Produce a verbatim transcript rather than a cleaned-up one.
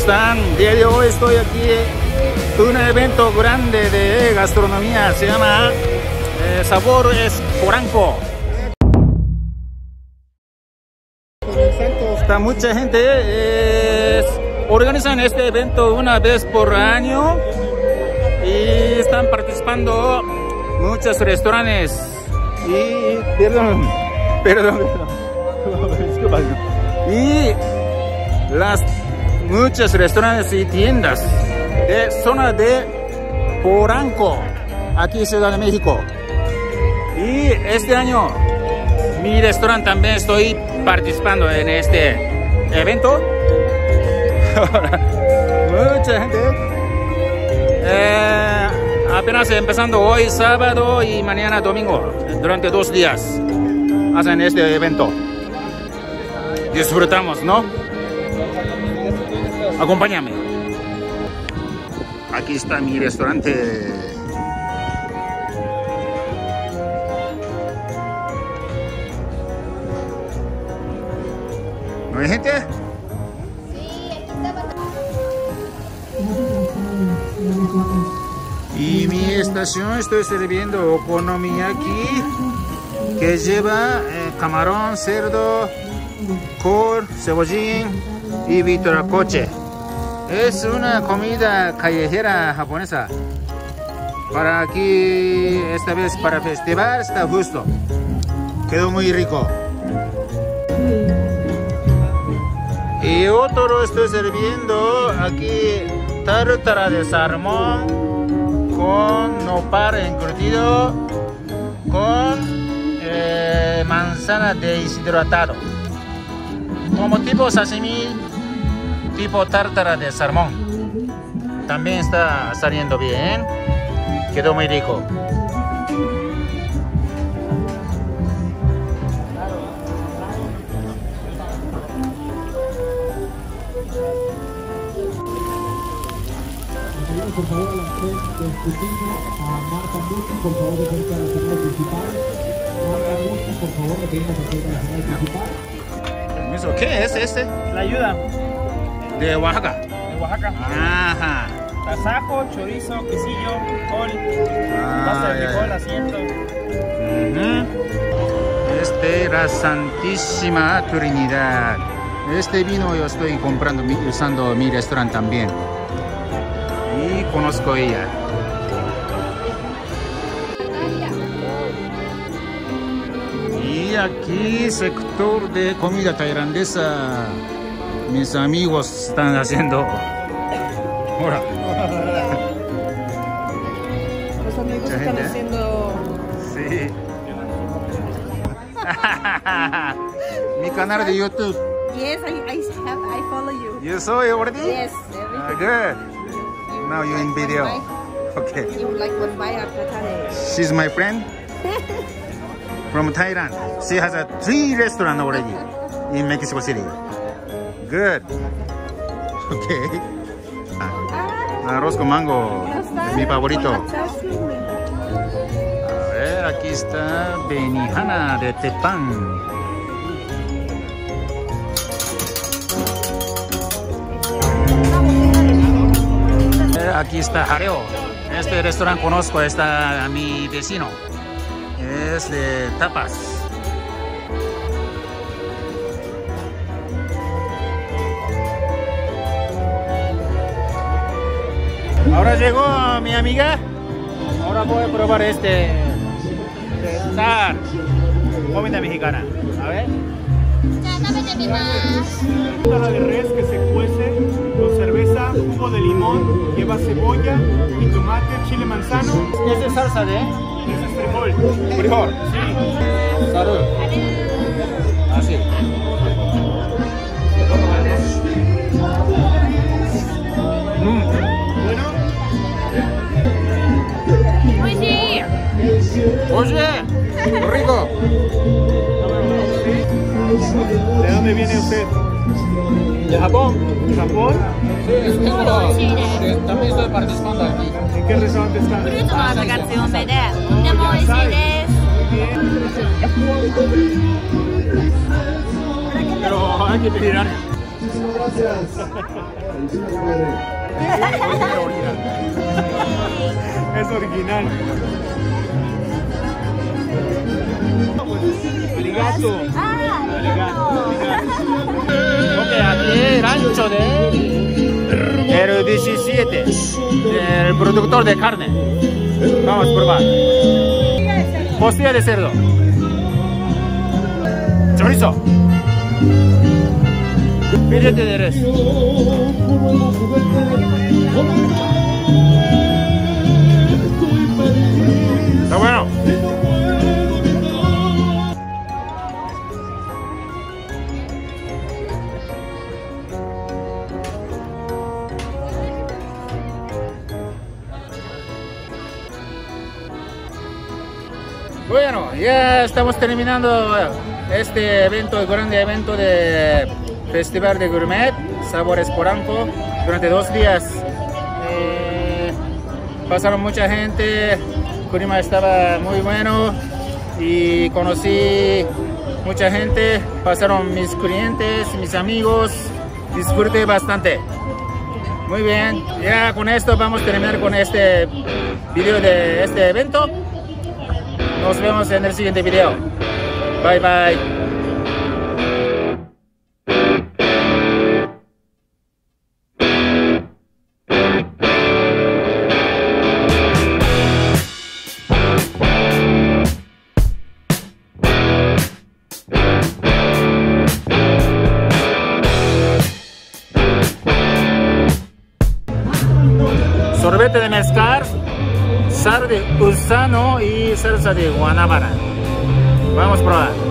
están? El día de hoy estoy aquí en un evento grande de gastronomía, se llama eh, Sabor es Poranco. Está mucha gente, eh, organizan este evento una vez por año y están participando muchos restaurantes y perdón, perdón, perdón. y las muchos restaurantes y tiendas de zona de Poranco, aquí en Ciudad de México. Y este año mi restaurante también estoy participando en este evento. Mucha gente. Eh, apenas empezando hoy sábado y mañana domingo. Durante dos días hacen este evento. Disfrutamos, ¿no? Acompáñame. Aquí está mi restaurante. ¿No hay gente? Sí, aquí estaba. Y mi estación estoy sirviendo okonomiyaki que lleva eh, camarón, cerdo, col, cebollín y vitoracoche. Es una comida callejera japonesa. Para aquí, esta vez para festival, está justo. Quedó muy rico. Y otro lo estoy sirviendo aquí, tártara de salmón con nopal encurtido con eh, manzana deshidratado, como tipo sashimi, tipo tártara de salmón. También está saliendo bien, quedó muy rico. Por favor, a la gente de Escutina, a Marta Muti, por favor, de frente a la señal principal. Marta Muti, por favor, de frente a la señal principal. Permiso, ¿qué es este? La ayuda De Oaxaca. de Oaxaca. Ajá. Tasajo, chorizo, quesillo, col, Ah, pasta de ya, frijol, ya. asiento. Ujú. Este es la Santísima Trinidad. Este vino yo estoy comprando, mi- usando mi restaurante también. Y conozco ella. Y aquí sector de comida tailandesa. Mis amigos están haciendo. Ahora. Los amigos Mucha están gente, ¿eh? haciendo. Sí. Mi canal de YouTube. Yes, I, I have. I follow you. You saw it already? Yes, Ah, everything. good. Now you in video. Bye. Okay. You like what buy at Patane? She's my friend from Thailand. She has a three restaurant already in Mexico City. Good. Okay. Ah, arroz con mango. Es mi favorito. A ver, aquí está Benihana de Tepán. Eh, Aquí está Jareo. Este restaurante conozco, está a mi vecino. Es de tapas. Ahora llegó mi amiga. Ahora voy a probar este. Esta comida mexicana. A ver. Tártara de res que se cuece con cerveza, jugo de limón, lleva cebolla y tomate, chile manzano. Esta es salsa de Ese es frijol. frijol. Sí. Salud. Así. Mm. Bueno, Oye, qué rico. ¿de dónde viene usted? De Japón. ¿De Japón? Sí, también estoy participando aquí. ¿En qué restaurante está? フルーツの味が強めで、とても美味しいです。 Pero hay que pedir antes. Muchísimas gracias. Felicidades, compadre. Es original. Arigato. Ok, aquí rancho de el diecisiete, el productor de carne. Vamos a probar. Costilla de cerdo. Chorizo. Filete de res. Está bueno. Bueno, ya estamos terminando este evento, el grande evento de Festival de Gourmet, Sabores Poranco, durante dos días. Eh, pasaron mucha gente, el clima estaba muy bueno y conocí mucha gente, pasaron mis clientes, mis amigos, disfruté bastante. Muy bien, ya con esto vamos a terminar con este video de este evento. Nos vemos en el siguiente video. Bye bye. Sorbete de mezcal, sal de gusano y salsa de guanábana. Vamos a probar.